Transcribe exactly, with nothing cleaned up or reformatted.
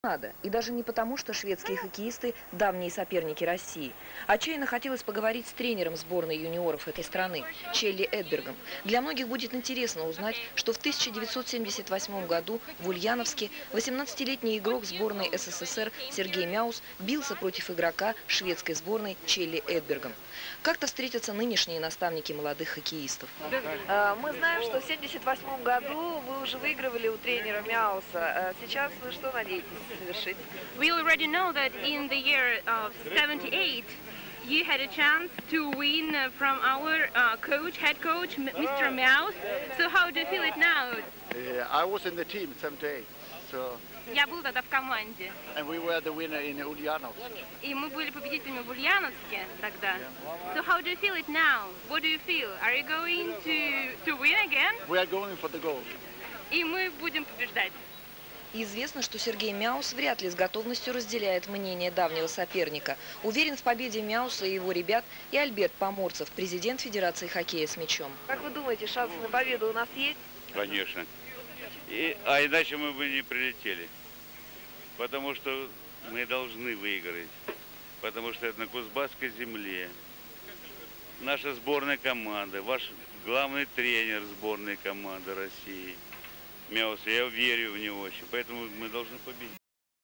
Надо. И даже не потому, что шведские хоккеисты – давние соперники России. Отчаянно хотелось поговорить с тренером сборной юниоров этой страны – Челли Эдбергом. Для многих будет интересно узнать, что в тысяча девятьсот семьдесят восьмом году в Ульяновске восемнадцатилетний игрок сборной СССР Сергей Мяус бился против игрока шведской сборной Челли Эдбергом. Как-то встретятся нынешние наставники молодых хоккеистов. Мы знаем, что в семьдесят восьмом году вы уже выигрывали у тренера Мяуса. Сейчас вы что надеетесь совершить? We already know that in the year of seventy-eight, you had a chance to win from our uh, coach, head coach, Mister Мяус. So how do you feel it now? Uh, I was in the team seventy-eight, so. Я был тогда в команде. And we were the winner in Ulyanovsk. И мы были победителями в Ульяновске тогда. So how do you feel it now? What do you feel? Are you going to to win again? We are going for the goal. И мы будем побеждать. Известно, что Сергей Мяус вряд ли с готовностью разделяет мнение давнего соперника. Уверен в победе Мяуса и его ребят и Альберт Поморцев, президент Федерации хоккея с мячом. Как вы думаете, шансы на победу у нас есть? Конечно. И, а иначе мы бы не прилетели. Потому что мы должны выиграть. Потому что это на Кузбасской земле. Наша сборная команда, ваш главный тренер сборной команды России. Мяус, я верю в него очень, поэтому мы должны победить.